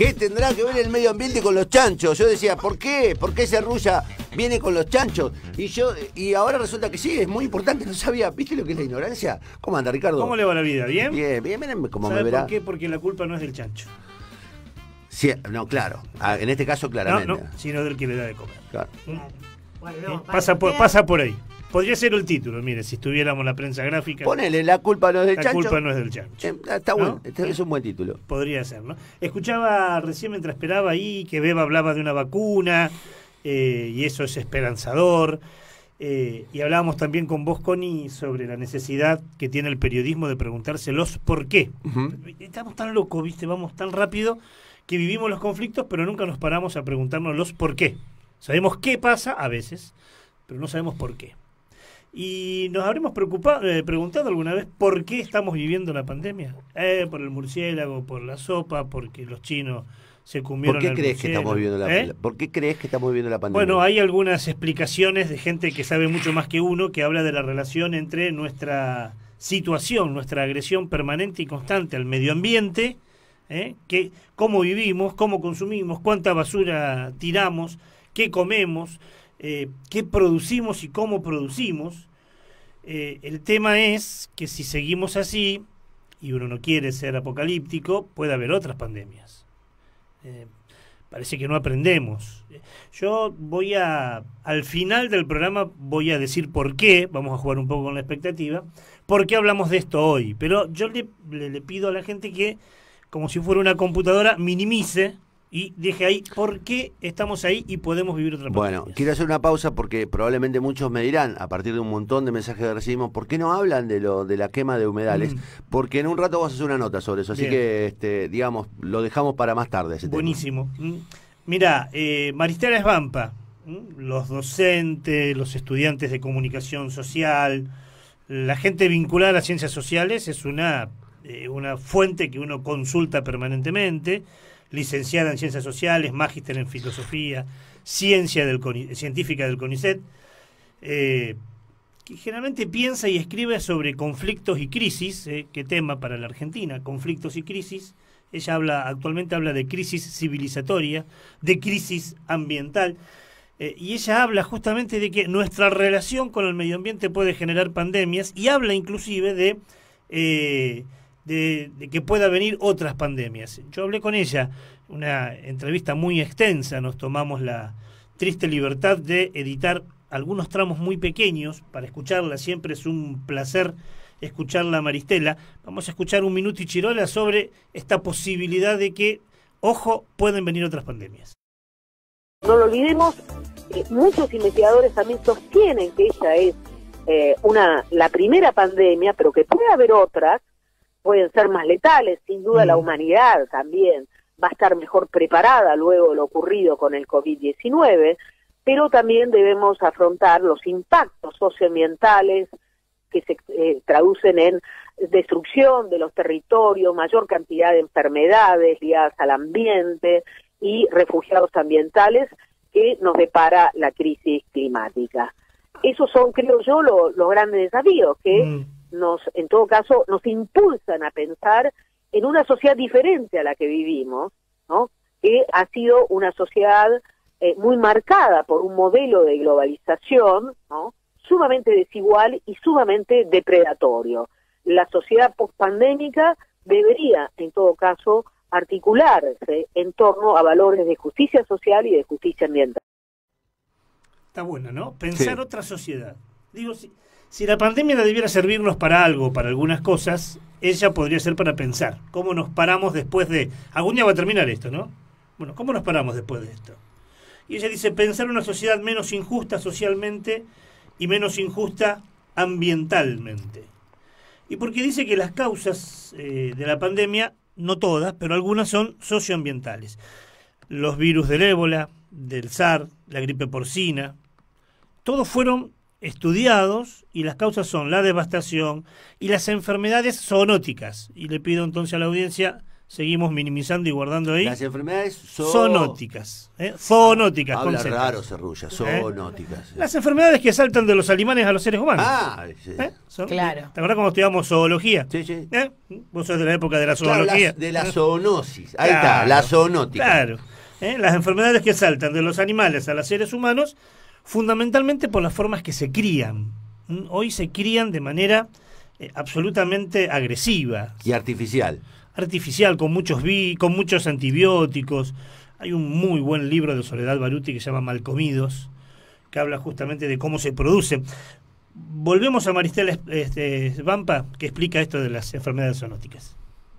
¿Qué tendrá que ver el medio ambiente con los chanchos? Yo decía, ¿por qué? ¿Por qué ese Rulla viene con los chanchos? Y ahora resulta que sí, es muy importante, no sabía. ¿Viste lo que es la ignorancia? ¿Cómo anda, Ricardo? ¿Cómo le va la vida? ¿Bien? Bien, bien, como me ¿Sabe verá. por qué? Porque la culpa no es del chancho. Sí, no, claro. En este caso, claramente. No, sino del que le da de comer. Claro. Bueno, Pasa por ahí. Podría ser el título, mire, si estuviéramos en la prensa gráfica. Ponele, la culpa no es del chancho. La culpa no es del chancho. Está bueno, ¿No? es un buen título. Podría ser, ¿no? Escuchaba recién mientras esperaba ahí que Beba hablaba de una vacuna, y eso es esperanzador. Y hablábamos también con vos, Connie, sobre la necesidad que tiene el periodismo de preguntarse los por qué. Estamos tan locos, ¿viste? Vamos tan rápido que vivimos los conflictos, pero nunca nos paramos a preguntarnos los por qué. Sabemos qué pasa a veces, pero no sabemos por qué. Y nos habremos preguntado alguna vez por qué estamos viviendo la pandemia. Por el murciélago, por la sopa, porque los chinos se comieron ¿Por qué al crees que estamos viviendo ¿Por qué crees que estamos viviendo la pandemia? Bueno, hay algunas explicaciones de gente que sabe mucho más que uno, que habla de la relación entre nuestra situación, nuestra agresión permanente y constante al medio ambiente, que cómo vivimos, cómo consumimos, cuánta basura tiramos, qué comemos, qué producimos y cómo producimos. El tema es que si seguimos así, y uno no quiere ser apocalíptico, puede haber otras pandemias. Parece que no aprendemos. Yo al final del programa voy a decir por qué, vamos a jugar un poco con la expectativa, por qué hablamos de esto hoy. Pero yo le pido a la gente que, como si fuera una computadora, minimice y deje ahí por qué estamos ahí y podemos vivir otra pandemia. Bueno, quiero hacer una pausa porque probablemente muchos me dirán, a partir de un montón de mensajes que recibimos, ¿por qué no hablan de la quema de humedales? Porque en un rato vas a hacer una nota sobre eso, así que, digamos, lo dejamos para más tarde. Buenísimo. Mira, Maristela Esbampa, los docentes, los estudiantes de comunicación social, la gente vinculada a las ciencias sociales es una fuente que uno consulta permanentemente. Licenciada en Ciencias Sociales, magíster en Filosofía, científica del CONICET, que generalmente piensa y escribe sobre conflictos y crisis. ¿Qué tema para la Argentina? Conflictos y crisis. Ella actualmente habla de crisis civilizatoria, de crisis ambiental, y ella habla justamente de que nuestra relación con el medio ambiente puede generar pandemias, y habla inclusive de que pueda venir otras pandemias. Yo hablé con ella, una entrevista muy extensa, nos tomamos la triste libertad de editar algunos tramos muy pequeños para escucharla. Siempre es un placer escucharla a Maristela. Vamos a escuchar un minuto y chirola sobre esta posibilidad de que, ojo, pueden venir otras pandemias. No lo olvidemos, muchos investigadores también sostienen que ella es la primera pandemia, pero que puede haber otras, pueden ser más letales. Sin duda la humanidad también va a estar mejor preparada luego de lo ocurrido con el COVID-19, pero también debemos afrontar los impactos socioambientales que se traducen en destrucción de los territorios, mayor cantidad de enfermedades ligadas al ambiente y refugiados ambientales que nos depara la crisis climática. Esos son, creo yo, los grandes desafíos que en todo caso, nos impulsan a pensar en una sociedad diferente a la que vivimos, ¿no? Que ha sido una sociedad muy marcada por un modelo de globalización, ¿no? Sumamente desigual y sumamente depredatorio. La sociedad pospandémica debería, en todo caso, articularse en torno a valores de justicia social y de justicia ambiental. Está bueno, ¿no? Pensar otra sociedad. Digo, si la pandemia debiera servirnos para algo, para algunas cosas, ella podría ser para pensar. ¿Cómo nos paramos después de...? Algún día va a terminar esto, ¿no? Bueno, ¿cómo nos paramos después de esto? Y ella dice, pensar una sociedad menos injusta socialmente y menos injusta ambientalmente. Y porque dice que las causas de la pandemia, no todas, pero algunas son socioambientales. Los virus del ébola, del SARS, la gripe porcina, todos fueron estudiados y las causas son la devastación y las enfermedades zoonóticas. Y le pido entonces a la audiencia, seguimos minimizando y guardando ahí. Las enfermedades zoonóticas. Zoonóticas. Habla con Z. raro, Serrulla, zoonóticas. Las enfermedades que saltan de los animales a los seres humanos. Sí. Claro. ¿Te acordás cuando estudiamos zoología? Sí. Vos sos de la época de la Claro, zoología. de la zoonosis. Ahí está, la zoonótica. Claro. Las enfermedades que saltan de los animales a los seres humanos, fundamentalmente por las formas que se crían. Hoy se crían de manera absolutamente agresiva. Y artificial. Artificial, con muchos antibióticos. Hay un muy buen libro de Soledad Baruti que se llama Malcomidos, que habla justamente de cómo se produce. Volvemos a Maristel Vampa, que explica esto de las enfermedades zoonóticas.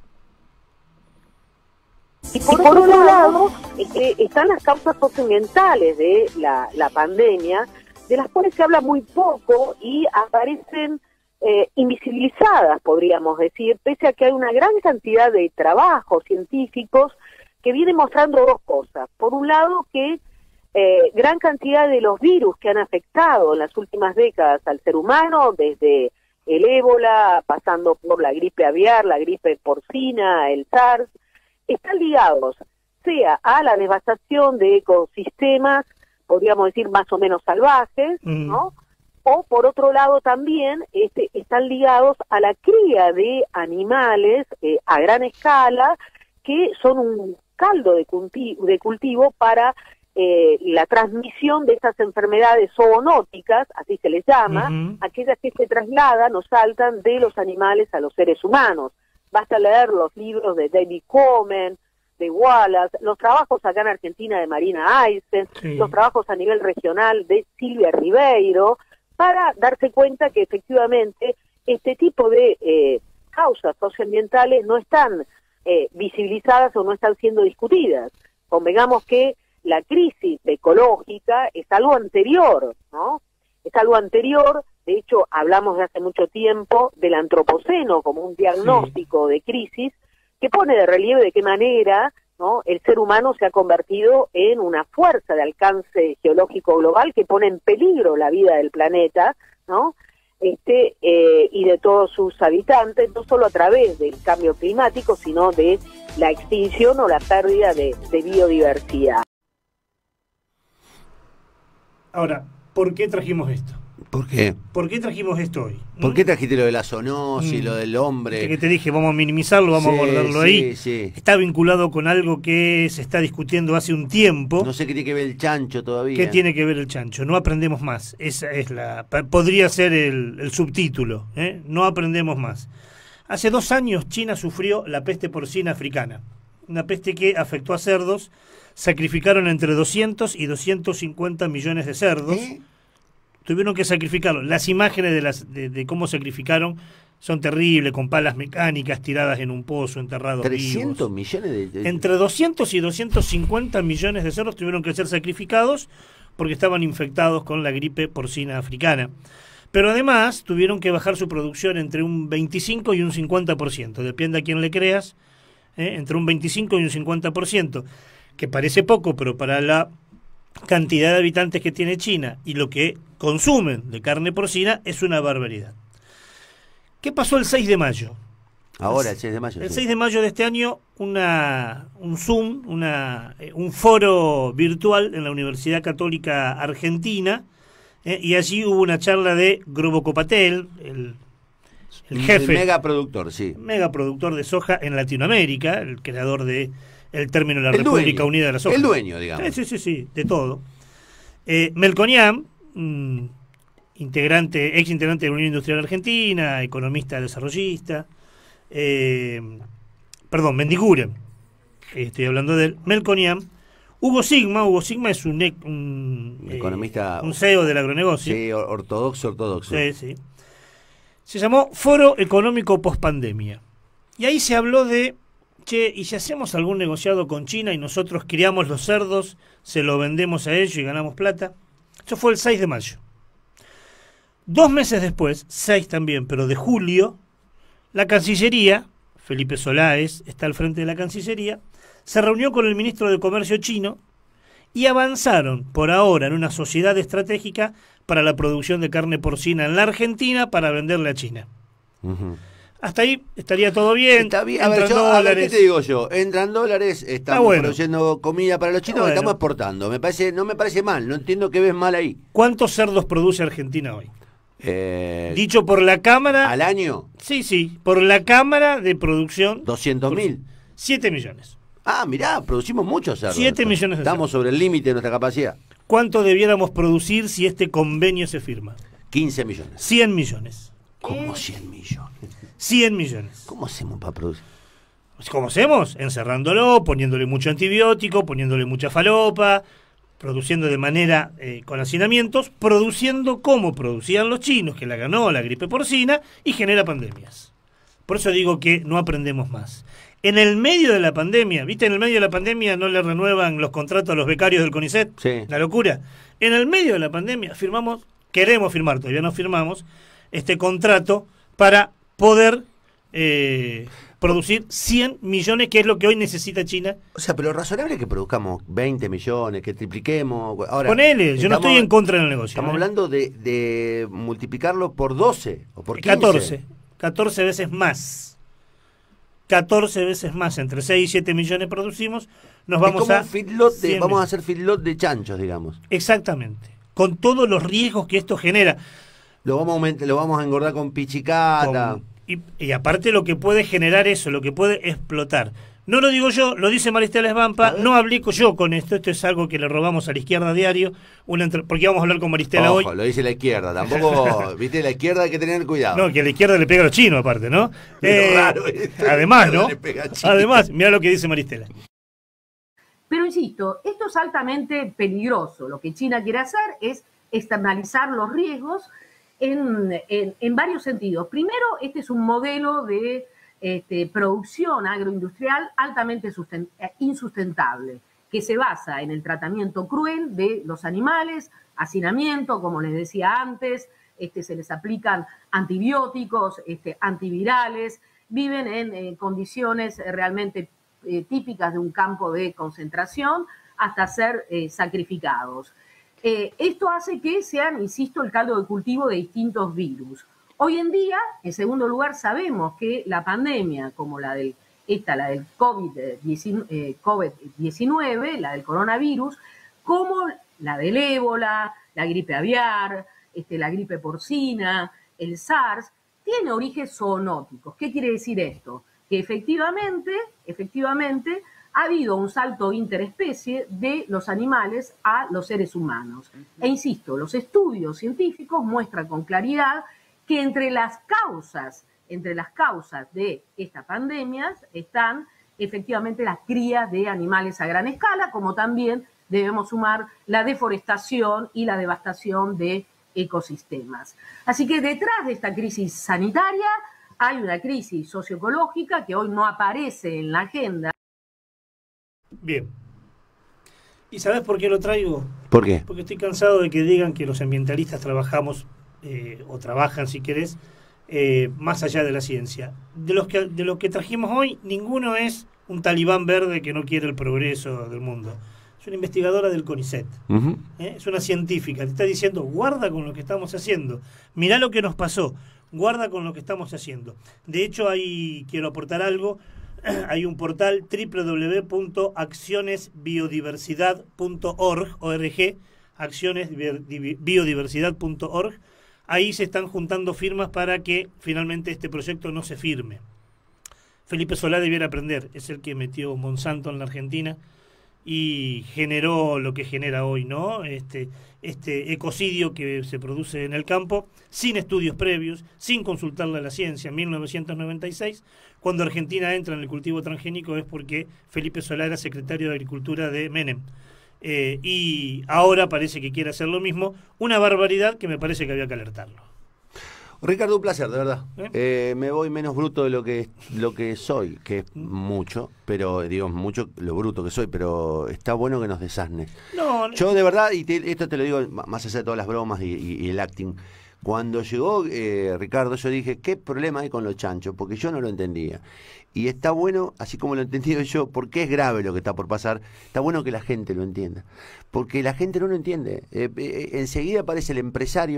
Y por otro lado, están las causas socioambientales de la pandemia, de las cuales se habla muy poco y aparecen invisibilizadas, podríamos decir, pese a que hay una gran cantidad de trabajos científicos que vienen mostrando dos cosas. Por un lado, que gran cantidad de los virus que han afectado en las últimas décadas al ser humano, desde el ébola, pasando por la gripe aviar, la gripe porcina, el SARS, están ligados sea a la devastación de ecosistemas, podríamos decir más o menos salvajes, ¿no? O por otro lado también están ligados a la cría de animales a gran escala, que son un caldo de cultivo para la transmisión de estas enfermedades zoonóticas, así se les llama, aquellas que se trasladan o saltan de los animales a los seres humanos. Basta leer los libros de David Komen, de Wallace, los trabajos acá en Argentina de Marina Eisen, los trabajos a nivel regional de Silvia Ribeiro, para darse cuenta que efectivamente este tipo de causas socioambientales no están visibilizadas o no están siendo discutidas. Convengamos que la crisis ecológica es algo anterior, ¿no? Es algo anterior. De hecho, hablamos de hace mucho tiempo del antropoceno como un diagnóstico de crisis que pone de relieve de qué manera, ¿no?, el ser humano se ha convertido en una fuerza de alcance geológico global que pone en peligro la vida del planeta, ¿no? Y de todos sus habitantes, no solo a través del cambio climático, sino de la extinción o la pérdida de biodiversidad. Ahora, ¿por qué trajimos esto? ¿Por qué? ¿Por qué trajimos esto hoy? ¿Por qué trajiste lo de la zoonosis, lo del hombre? Que te dije, vamos a minimizarlo, vamos a guardarlo ahí. Sí. Está vinculado con algo que se está discutiendo hace un tiempo. No sé qué tiene que ver el chancho todavía. ¿Qué tiene que ver el chancho? No aprendemos más. Esa es podría ser el subtítulo, ¿eh? No aprendemos más. Hace 2 años China sufrió la peste porcina africana. Una peste que afectó a cerdos. Sacrificaron entre 200 y 250 millones de cerdos. Tuvieron que sacrificarlo. Las imágenes de cómo sacrificaron son terribles, con palas mecánicas tiradas en un pozo, enterrados 300 vivos. millones de... Entre 200 y 250 millones de cerdos tuvieron que ser sacrificados porque estaban infectados con la gripe porcina africana. Pero además tuvieron que bajar su producción entre un 25 y un 50%. Depende a quién le creas, entre un 25 y un 50%. Que parece poco, pero para la cantidad de habitantes que tiene China y lo que consumen de carne porcina es una barbaridad. ¿Qué pasó el 6 de mayo? Ahora, el 6 de mayo. El 6 de mayo de este año, un Zoom, un foro virtual en la Universidad Católica Argentina, y allí hubo una charla de Grobo Copatel, el jefe. El megaproductor, sí. Megaproductor de soja en Latinoamérica, el creador de el término de la República Unida de la Soja. El dueño, digamos. Sí, de todo. Melconian, ex integrante de la Unión Industrial Argentina, economista desarrollista. Mendiguren, estoy hablando de él. Melconian. Hugo Sigma es un economista, un CEO del agronegocio. Sí, ortodoxo. Sí. Se llamó Foro Económico Postpandemia. Y ahí se habló de, ¿y si hacemos algún negociado con China y nosotros criamos los cerdos, se lo vendemos a ellos y ganamos plata? Eso fue el 6 de mayo. 2 meses después, 6 también, pero de julio, la Cancillería, Felipe Soláez está al frente de la Cancillería, se reunió con el ministro de Comercio chino y avanzaron por ahora en una sociedad estratégica para la producción de carne porcina en la Argentina para venderla a China. Hasta ahí estaría todo bien. Está bien. A ver, ¿qué te digo yo? Entran dólares, estamos produciendo comida para los chinos, estamos exportando. No me parece mal, no entiendo qué ves mal ahí. ¿Cuántos cerdos produce Argentina hoy? Dicho por la Cámara. ¿Al año? Sí, por la Cámara de Producción. 200.000. 7 millones. Ah, mirá, producimos muchos cerdos. 7 millones de cerdos. Estamos sobre el límite de nuestra capacidad. ¿Cuánto debiéramos producir si este convenio se firma? 15 millones. 100 millones. ¿Cómo 100 millones? 100 millones. ¿Cómo hacemos para producir? ¿Cómo hacemos? Encerrándolo, poniéndole mucho antibiótico, poniéndole mucha falopa, produciendo de manera con hacinamientos, produciendo como producían los chinos, que la ganó la gripe porcina, y genera pandemias. Por eso digo que no aprendemos más. En el medio de la pandemia, ¿viste? En el medio de la pandemia no le renuevan los contratos a los becarios del CONICET. Sí. La locura. En el medio de la pandemia queremos firmar, todavía no firmamos, este contrato para poder producir 100 millones, que es lo que hoy necesita China. O sea, pero lo razonable es que produzcamos 20 millones, que tripliquemos. Ahora, ponele, yo no estoy en contra del negocio. Estamos hablando de multiplicarlo por 12 o por 15. 14 veces más. 14 veces más, entre 6 y 7 millones producimos, vamos a hacer feedlot de chanchos, digamos. Exactamente, con todos los riesgos que esto genera. Lo vamos a engordar con pichicata. Y aparte lo que puede generar eso, lo que puede explotar. No lo digo yo, lo dice Maristela Svampa, no hablé yo con esto es algo que le robamos a la izquierda diario, porque vamos a hablar con Maristela hoy. Lo dice la izquierda, tampoco, viste, la izquierda hay que tener cuidado. No, que a la izquierda le pega a los chinos aparte, ¿no? Raro además, ¿no? Además, mira lo que dice Maristela. Pero insisto, esto es altamente peligroso. Lo que China quiere hacer es externalizar los riesgos en varios sentidos. Primero, este es un modelo de producción agroindustrial altamente insustentable, que se basa en el tratamiento cruel de los animales, hacinamiento, como les decía antes, se les aplican antibióticos, antivirales, viven en condiciones realmente típicas de un campo de concentración hasta ser sacrificados. Esto hace que sean, insisto, el caldo de cultivo de distintos virus. Hoy en día, en segundo lugar, sabemos que la pandemia, como la del COVID-19, la del coronavirus, como la del ébola, la gripe aviar, la gripe porcina, el SARS, tiene orígenes zoonóticos. ¿Qué quiere decir esto? Que efectivamente, ha habido un salto interespecie de los animales a los seres humanos. E insisto, los estudios científicos muestran con claridad que entre las causas de esta pandemia están efectivamente las crías de animales a gran escala, como también debemos sumar la deforestación y la devastación de ecosistemas. Así que detrás de esta crisis sanitaria hay una crisis socioecológica que hoy no aparece en la agenda. Bien. ¿Y sabes por qué lo traigo? ¿Por qué? Porque estoy cansado de que digan que los ambientalistas trabajamos, o trabajan si querés, más allá de la ciencia. De los que trajimos hoy, ninguno es un talibán verde que no quiere el progreso del mundo. Es una investigadora del CONICET. Es una científica. Te está diciendo, guarda con lo que estamos haciendo. Mirá lo que nos pasó. Guarda con lo que estamos haciendo. De hecho, ahí quiero aportar algo. Hay un portal www.accionesbiodiversidad.org, accionesbiodiversidad.org. Ahí se están juntando firmas para que finalmente este proyecto no se firme. Felipe Solá debiera aprender, es el que metió Monsanto en la Argentina y generó lo que genera hoy, ¿no? Este ecocidio que se produce en el campo, sin estudios previos, sin consultarle a la ciencia. En 1996, cuando Argentina entra en el cultivo transgénico, es porque Felipe Solá era secretario de Agricultura de Menem. Y ahora parece que quiere hacer lo mismo, una barbaridad que me parece que había que alertarlo. Ricardo, un placer, de verdad. Me voy menos bruto de lo que soy, que es mucho, pero digo mucho lo bruto que soy, pero está bueno que nos desasnes. Yo de verdad, y esto te lo digo más allá de todas las bromas y el acting, cuando llegó Ricardo yo dije, ¿qué problema hay con los chanchos? Porque yo no lo entendía. Y está bueno, así como lo he entendido yo, porque es grave lo que está por pasar, está bueno que la gente lo entienda. Porque la gente no lo entiende. Enseguida aparece el empresario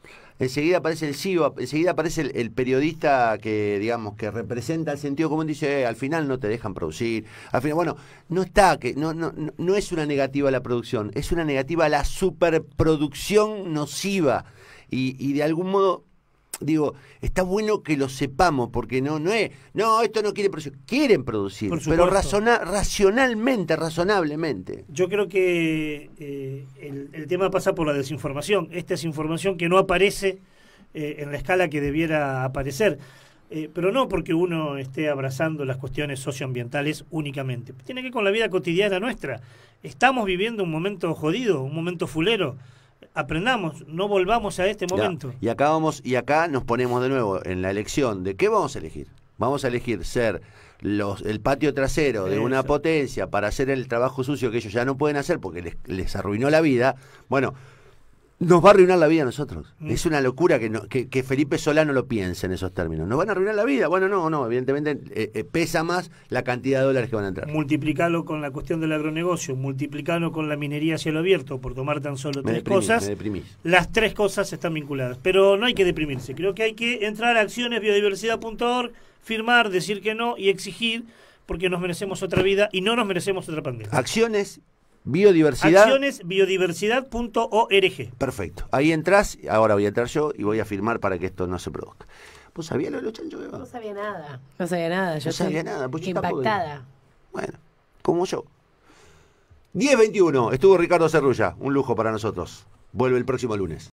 enseguida aparece el CEO, enseguida aparece el periodista que, digamos, que representa el sentido común, dice, al final no te dejan producir. Al final, bueno, no es una negativa a la producción, es una negativa a la superproducción nociva. Y de algún modo, digo, está bueno que lo sepamos, porque no es, esto no quiere producir, quieren producir, pero razonablemente. Yo creo que el tema pasa por la desinformación. Esta es información que no aparece en la escala que debiera aparecer, pero no porque uno esté abrazando las cuestiones socioambientales únicamente. Tiene que ver con la vida cotidiana nuestra. Estamos viviendo un momento jodido, un momento fulero. Aprendamos, no volvamos a este momento. Ya, y acá nos ponemos de nuevo en la elección de qué vamos a elegir. Vamos a elegir ser el patio trasero de una potencia para hacer el trabajo sucio que ellos ya no pueden hacer porque les arruinó la vida. Bueno, nos va a arruinar la vida a nosotros. Es una locura que Felipe Solá no lo piense en esos términos. ¿Nos van a arruinar la vida? Bueno, no, evidentemente pesa más la cantidad de dólares que van a entrar. Multiplicarlo con la cuestión del agronegocio, multiplicarlo con la minería a cielo abierto, por tomar tan solo tres cosas. Me deprimís. Las tres cosas están vinculadas, pero no hay que deprimirse. Creo que hay que entrar a accionesbiodiversidad.org, firmar, decir que no y exigir, porque nos merecemos otra vida y no nos merecemos otra pandemia. Accionesbiodiversidad.org. Perfecto. Ahí entras, ahora voy a entrar yo y voy a firmar para que esto no se produzca. ¿Vos sabías lo de los chanchos, Eva? No sabía nada. No sabía nada. Yo no sabía nada. Pues impactada. Bueno, como yo. 10:21. Estuvo Ricardo Cerrulla. Un lujo para nosotros. Vuelve el próximo lunes.